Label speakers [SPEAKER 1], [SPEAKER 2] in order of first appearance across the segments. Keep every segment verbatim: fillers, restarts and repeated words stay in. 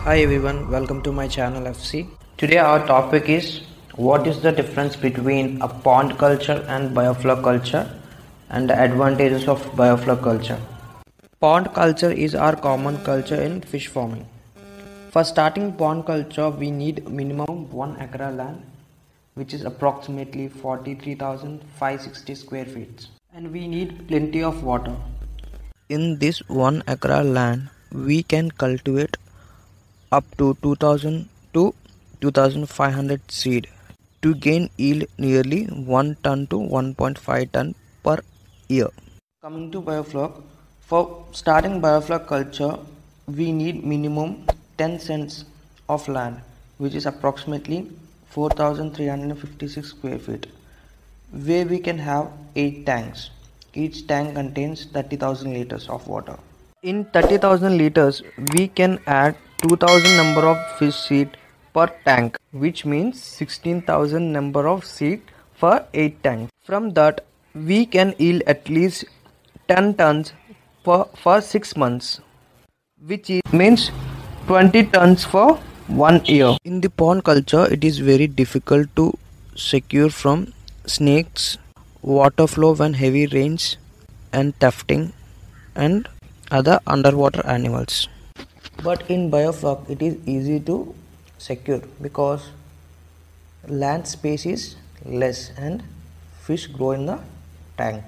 [SPEAKER 1] Hi everyone, welcome to my channel F C. Today our topic is what is the difference between a pond culture and biofloc culture and the advantages of biofloc culture. Pond culture is our common culture in fish farming. For starting pond culture we need minimum one acre land, which is approximately forty-three thousand five hundred sixty square feet, and we need plenty of water. In this one acre land we can cultivate up to two thousand to two thousand five hundred seed to gain yield nearly one ton to one point five ton per year. Coming to biofloc, for starting biofloc culture we need minimum ten cents of land, which is approximately four thousand three hundred fifty-six square feet, where we can have eight tanks. Each tank contains thirty thousand liters of water. In thirty thousand liters we can add two thousand number of fish seed per tank, which means sixteen thousand number of seed for eight tanks. From that we can yield at least ten tons for, for six months, which is, means twenty tons for one year. In the pond culture it is very difficult to secure from snakes, water flow when heavy rains, and thefting and other underwater animals. But in biofloc it is easy to secure because land space is less and fish grow in the tank.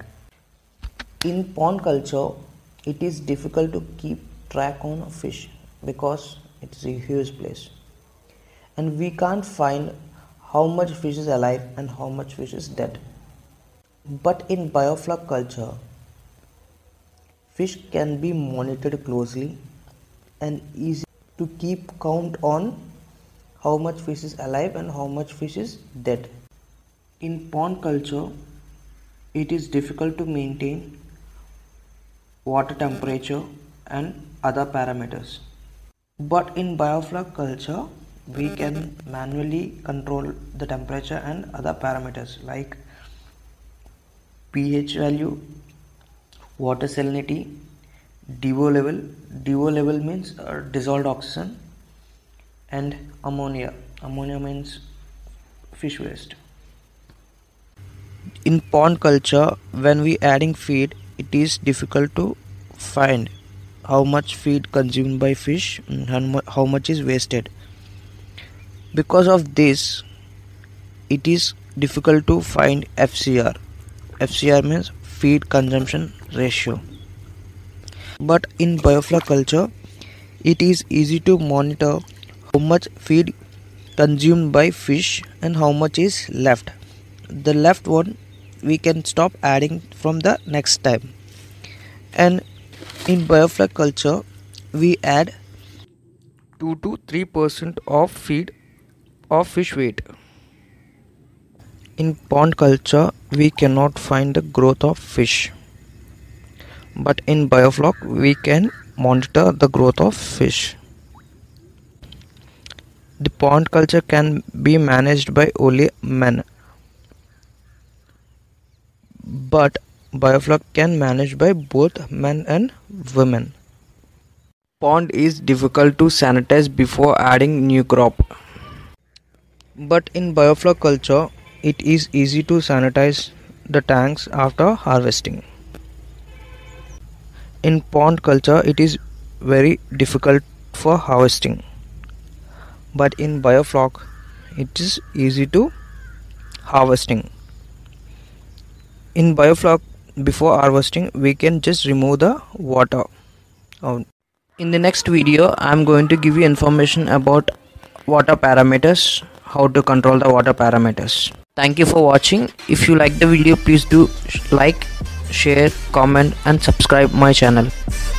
[SPEAKER 1] In pond culture it is difficult to keep track on fish because it is a huge place and we can't find how much fish is alive and how much fish is dead. But in biofloc culture fish can be monitored closely and easy to keep count on how much fish is alive and how much fish is dead. In pond culture it is difficult to maintain water temperature and other parameters, but in biofloc culture we can manually control the temperature and other parameters like pH value, water salinity, D O level. D O level means uh, dissolved oxygen, and ammonia. Ammonia means fish waste. In pond culture, when we adding feed, it is difficult to find how much feed consumed by fish and how much is wasted. Because of this, it is difficult to find F C R. F C R means feed consumption ratio. But in biofloc culture it is easy to monitor how much feed consumed by fish and how much is left. The left one we can stop adding from the next time. And in biofloc culture we add two to three percent of feed of fish weight. In pond culture we cannot find the growth of fish, but in biofloc we can monitor the growth of fish. The pond culture can be managed by only men, but biofloc can manage by both men and women. Pond is difficult to sanitize before adding new crop, but in biofloc culture it is easy to sanitize the tanks after harvesting. In pond culture it is very difficult for harvesting, but in biofloc it is easy to harvesting. In biofloc before harvesting we can just remove the water. In the next video I am going to give you information about water parameters, how to control the water parameters. Thank you for watching. If you like the video, please do like, share, comment and subscribe my channel.